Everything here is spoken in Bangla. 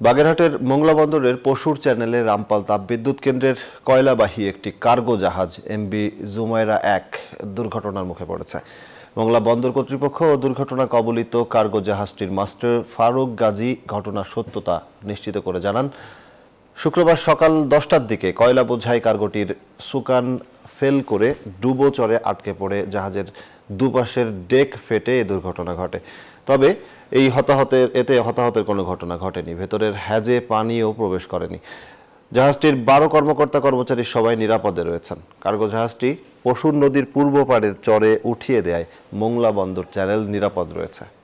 বাগেরহাটের মোংলা বন্দরের পশুর চ্যানেলে রামপাল তাপবিদ্যুৎ কেন্দ্রের কয়লাবাহী একটি কার্গো জাহাজ এমভি জুমাইরা ১ দুর্ঘটনার মুখে পড়েছে। মোংলা বন্দর কর্তৃপক্ষ ও দুর্ঘটনা কবলিত কার্গো জাহাজটির মাস্টার ফারুক গাজী ঘটনার সত্যতা নিশ্চিত করে জানান, শুক্রবার সকাল ১০টার দিকে কয়লা বোঝাই কার্গোটির সুকান ফেল করে ডুবো চরে আটকে পড়ে জাহাজের দুপাশের ডেক ফেটে এই দুর্ঘটনা ঘটে। তবে এতে হতাহতের কোনো ঘটনা ঘটেনি। ভেতরের হ্যাজে পানিও প্রবেশ করেনি। জাহাজটির ১২ কর্মচারী সবাই নিরাপদে রয়েছেন। কার্গো জাহাজটি পশুর নদীর পূর্ব পাড়ের চরে উঠিয়ে দেয় মোংলা বন্দর চ্যানেল নিরাপদ রয়েছে।